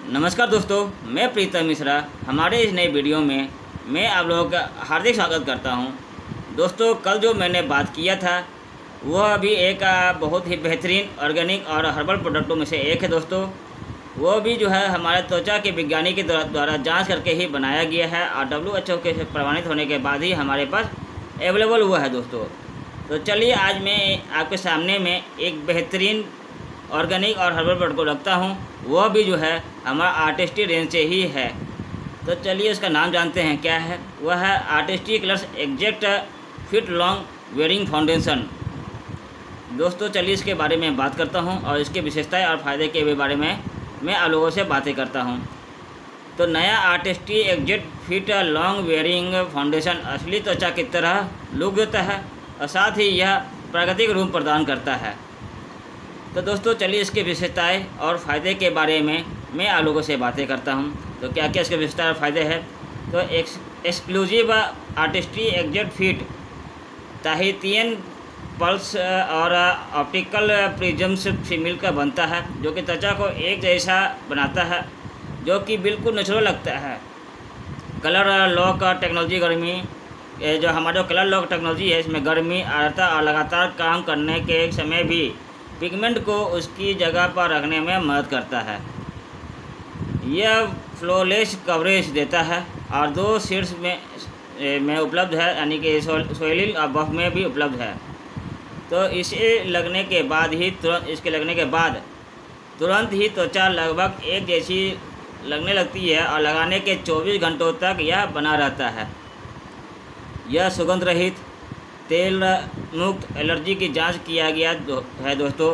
नमस्कार दोस्तों, मैं प्रीतम मिश्रा। हमारे इस नए वीडियो में मैं आप लोगों का हार्दिक स्वागत करता हूं। दोस्तों, कल जो मैंने बात किया था वह भी एक बहुत ही बेहतरीन ऑर्गेनिक और हर्बल प्रोडक्टों में से एक है। दोस्तों, वो भी जो है हमारे त्वचा के विज्ञानी के द्वारा जांच करके ही बनाया गया है और WHO के प्रमाणित होने के बाद ही हमारे पास अवेलेबल हुआ है। दोस्तों, तो चलिए आज मैं आपके सामने में एक बेहतरीन ऑर्गेनिक और हर्बल प्रोडक्ट को रखता हूँ, वह भी जो है हमारा आर्टिस्टी रेंज से ही है। तो चलिए उसका नाम जानते हैं क्या है। वह है Artistry colours exact fit long wearing foundation. दोस्तों, चलिए इसके बारे में बात करता हूं और इसके विशेषताएं और फ़ायदे के बारे में मैं आप लोगों से बातें करता हूं। तो नया Artistry exact fit long wearing foundation असली त्वचा की तरह लुक देता है और साथ ही यह प्राकृतिक रूप प्रदान करता है। तो दोस्तों, चलिए इसके विशेषताएं और फ़ायदे के बारे में मैं आप लोगों से बातें करता हूं। तो क्या क्या इसके विशेषताएं और फ़ायदे हैं। तो exclusive Artistry exact fit Tahitian pearls और ऑप्टिकल प्रिज्म्स से मिलकर बनता है, जो कि त्वचा को एक जैसा बनाता है, जो कि बिल्कुल नेचुरल लगता है। कलर लॉक टेक्नोलॉजी गर्मी, जो हमारा कलर लॉक टेक्नोलॉजी है, इसमें गर्मी आर्द्रता और लगातार काम करने के समय भी पिगमेंट को उसकी जगह पर रखने में मदद करता है। यह फ्लोलेस कवरेज देता है और 2 शेड्स में उपलब्ध है, यानी कि सोइलिन और बफ में भी उपलब्ध है। तो इसके लगने के बाद तुरंत ही त्वचा लगभग एक जैसी लगने लगती है और लगाने के 24 घंटों तक यह बना रहता है। यह सुगंध रहित तेल मुक्त एलर्जी की जांच किया गया है। दोस्तों,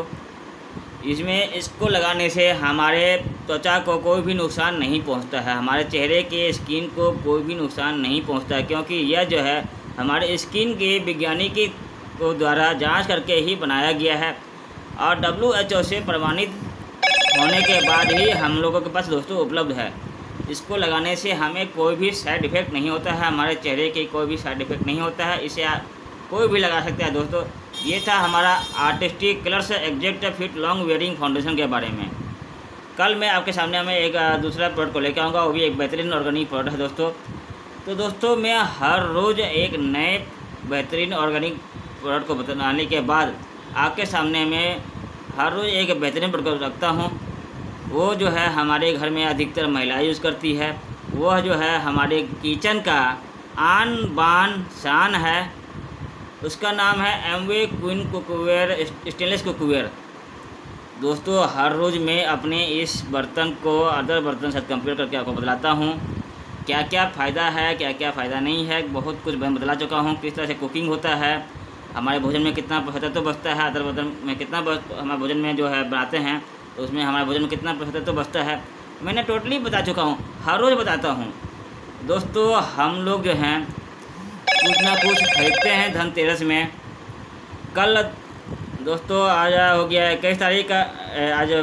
इसको लगाने से हमारे त्वचा को कोई भी नुकसान नहीं पहुंचता है, हमारे चेहरे के स्किन को कोई भी नुकसान नहीं पहुंचता है, क्योंकि यह जो है हमारे स्किन के वैज्ञानिक को द्वारा जांच करके ही बनाया गया है और WHO से प्रमाणित होने के बाद ही हम लोगों के पास दोस्तों उपलब्ध है। इसको लगाने से हमें कोई भी साइड इफ़ेक्ट नहीं होता है, हमारे चेहरे के कोई भी साइड इफ़ेक्ट नहीं होता है। इसे कोई भी लगा सकता है। दोस्तों, ये था हमारा Artistry colours exact fit long wearing foundation के बारे में। कल मैं आपके सामने में एक दूसरा प्रोडक्ट को लेकर आऊँगा, वो भी एक बेहतरीन ऑर्गेनिक प्रोडक्ट है। दोस्तों, मैं हर रोज़ एक नए बेहतरीन ऑर्गेनिक प्रोडक्ट को बनाने के बाद आपके सामने में हर रोज़ एक बेहतरीन प्रोडक्ट रखता हूँ। वो जो है हमारे घर में अधिकतर महिलाएं यूज़ करती है। वह जो है हमारे किचन का आन बान शान है। उसका नाम है Amway queen cookware stainless cookware. दोस्तों, हर रोज़ मैं अपने इस बर्तन को अदर बर्तन से कंपेयर करके आपको बतलाता हूँ क्या क्या फ़ायदा है, क्या क्या फ़ायदा नहीं है। बहुत कुछ मैं बतला चुका हूँ, किस तरह से कुकिंग होता है, हमारे भोजन में कितना प्रतिशत बचता है, अदर बर्तन में कितना हमारे भोजन में जो है बनाते हैं तो उसमें हमारे भोजन में कितना प्रतिशत बचता है, मैंने टोटली बता चुका हूँ, हर रोज़ बताता हूँ। दोस्तों, हम लोग जो हैं कुछ ना कुछ खरीदते हैं धनतेरस में। कल दोस्तों आज हो गया 21 तारीख का, आज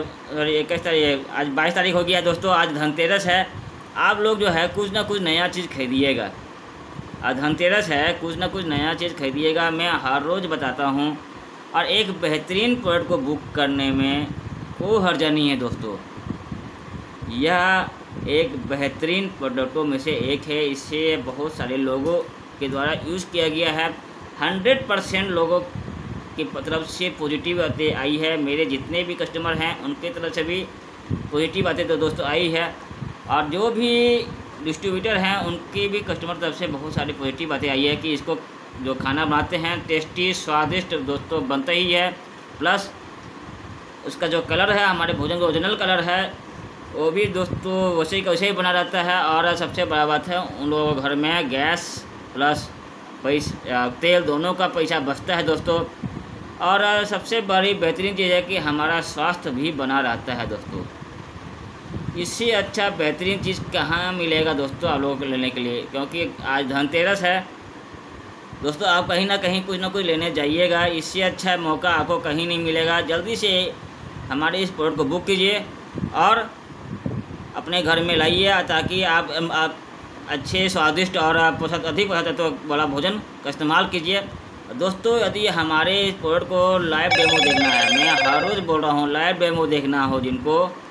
22 तारीख हो गया। दोस्तों, आज धनतेरस है। आप लोग जो है कुछ ना कुछ नया चीज़ खरीदिएगा। आज धनतेरस है, कुछ ना कुछ नया चीज़ खरीदिएगा। मैं हर रोज़ बताता हूँ और एक बेहतरीन प्रोडक्ट को बुक करने में कोई हर्जा नहीं है। दोस्तों, यह एक बेहतरीन प्रोडक्टों में से एक है। इससे बहुत सारे लोगों के द्वारा यूज़ किया गया है। 100% लोगों की तरफ से पॉजिटिव बातें आई है। मेरे जितने भी कस्टमर हैं उनके तरफ से भी पॉजिटिव बातें तो दोस्तों आई है, और जो भी डिस्ट्रीब्यूटर हैं उनकी भी कस्टमर तरफ से बहुत सारी पॉजिटिव बातें आई है कि इसको जो खाना बनाते हैं टेस्टी स्वादिष्ट दोस्तों बनता ही है। प्लस उसका जो कलर है, हमारे भोजन का ओरिजिनल कलर है, वो भी दोस्तों वैसे ही बना रहता है। और सबसे बड़ा बात है, उन लोगों के घर में गैस प्लस तेल दोनों का पैसा बचता है दोस्तों। और सबसे बड़ी बेहतरीन चीज़ है कि हमारा स्वास्थ्य भी बना रहता है। दोस्तों, इससे अच्छा बेहतरीन चीज़ कहाँ मिलेगा दोस्तों आप लोगों को लेने के लिए, क्योंकि आज धनतेरस है। दोस्तों, आप कहीं ना कहीं कुछ ना कुछ लेने जाइएगा, इससे अच्छा मौका आपको कहीं नहीं मिलेगा। जल्दी से हमारे इस प्रोडक्ट को बुक कीजिए और अपने घर में लाइए, ताकि आप अच्छे स्वादिष्ट और अधिक तो वाला भोजन का इस्तेमाल कीजिए। दोस्तों, यदि हमारे इस प्रोडक्ट को लाइव डेमो देखना है, मैं हर रोज़ बोल रहा हूँ, लाइव डेमो देखना हो जिनको,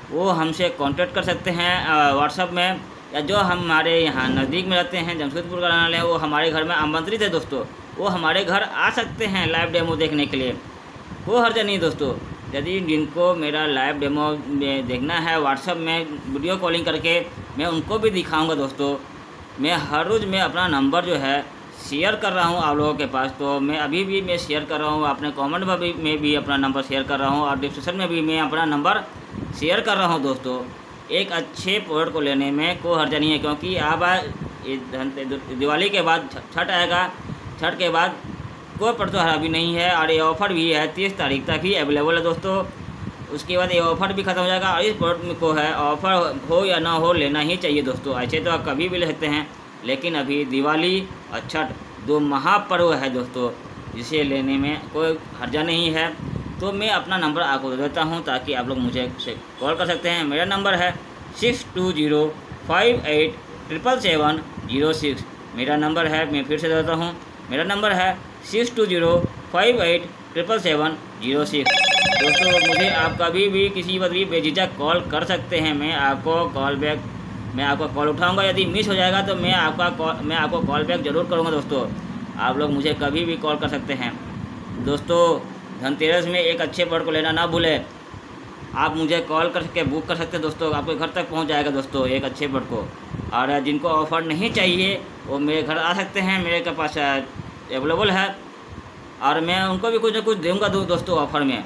वो हमसे कांटेक्ट कर सकते हैं व्हाट्सअप में, या जो हमारे यहाँ नज़दीक में रहते हैं जमशेदपुर का रहने वाले हैं वो हमारे घर में आमंत्रित है दोस्तों, वो हमारे घर आ सकते हैं लाइव डेमो देखने के लिए। कोई हर्ज नहीं दोस्तों। यदि जिनको मेरा लाइव डेमो देखना है व्हाट्सअप में वीडियो कॉलिंग करके मैं उनको भी दिखाऊंगा दोस्तों। मैं हर रोज़ मैं अपना नंबर जो है शेयर कर रहा हूं आप लोगों के पास, तो मैं अभी भी मैं शेयर कर रहा हूं अपने कमेंट में भी अपना नंबर शेयर कर रहा हूं और डिस्क्रिप्शन में भी मैं अपना नंबर शेयर कर रहा हूं दोस्तों। एक अच्छे प्रोडक्ट को लेने में कोई हर्ज नहीं है, क्योंकि अब दिवाली के बाद छठ आएगा, छठ के बाद कोई त्योहार भी नहीं है और ये ऑफ़र भी है 30 तारीख तक ही अवेलेबल है दोस्तों। उसके बाद ये ऑफ़र भी ख़त्म हो जाएगा और इस प्रोडक्ट को है ऑफ़र हो या ना हो लेना ही चाहिए दोस्तों। ऐसे तो आप कभी भी ले सकते हैं, लेकिन अभी दिवाली और छठ 2 महापर्व है दोस्तों, जिसे लेने में कोई हर्जा नहीं है। तो मैं अपना नंबर आपको दे देता हूँ ताकि आप लोग मुझे कॉल कर सकते हैं। मेरा नंबर है 6205877706। मेरा नंबर है, मैं फिर से देता हूँ, मेरा नंबर है 6205877706। दोस्तों मुझे आप कभी भी किसी वक्त भी बेझिझक कॉल कर सकते हैं। मैं आपको कॉल उठाऊंगा। यदि मिस हो जाएगा तो मैं आपको कॉल बैक ज़रूर करूंगा दोस्तों। आप लोग मुझे कभी भी कॉल कर सकते हैं दोस्तों। धनतेरस में एक अच्छे प्रोडक्ट को लेना ना भूलें। आप मुझे कॉल करके बुक कर सकते हैं दोस्तों, आपके घर तक पहुंच जाएगा दोस्तों एक अच्छे प्रोडक्ट को। और जिनको ऑफ़र नहीं चाहिए वो मेरे घर आ सकते हैं, मेरे के पास अवेलेबल है और मैं उनको भी कुछ ना कुछ दूँगा दोस्तों ऑफ़र में।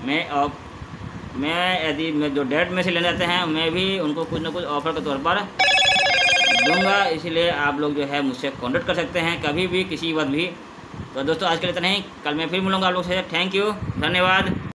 मैं यदि मैं जो डेट में से लेने जाते हैं मैं भी उनको कुछ ना कुछ ऑफ़र के तौर पर दूंगा। इसलिए आप लोग जो है मुझसे कांटेक्ट कर सकते हैं कभी भी किसी वक्त भी। तो दोस्तों आज के लिए इतना ही, कल मैं फिर मिलूँगा आप लोग से। थैंक यू, धन्यवाद।